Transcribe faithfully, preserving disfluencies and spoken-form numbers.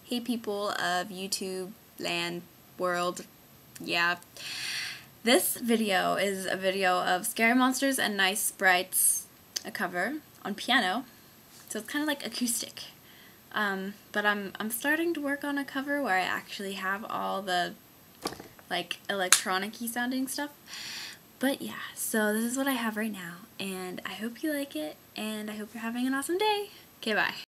Hey people of YouTube land world, yeah. This video is a video of Scary Monsters and Nice Sprites, a cover on piano. So it's kind of like acoustic. Um, but I'm I'm starting to work on a cover where I actually have all the like electronic-y sounding stuff. But yeah, so this is what I have right now, and I hope you like it, and I hope you're having an awesome day. Okay, bye.